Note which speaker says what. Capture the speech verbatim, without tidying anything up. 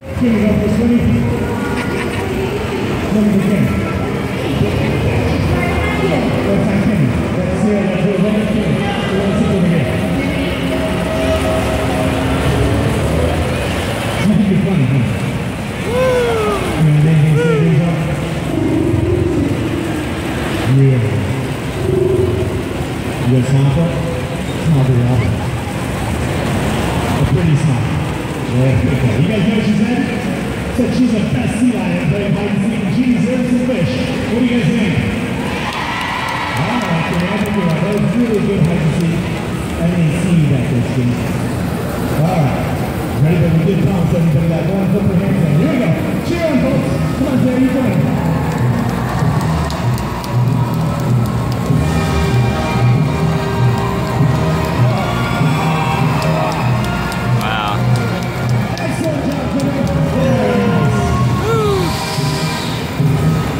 Speaker 1: Give it up for twenty. Number ten. That's our ten. That's here. That's your one ten. You want to see them again. I think it's funny, huh? And then he said these up. Yeah. You got sample? Small it up. A pretty small. Yeah, okay. You guys know what she said? Said she's the best sea lion playing hide and seek. She deserves some fish. What do you guys think? Ah, okay, I think you're right. That was really good hide and seek. I didn't see you back there, Steve. Alright. Ready for the good prompts, everybody. That one, put your hands in. Here we go. Cheer on, folks. Come on, Jerry, you go.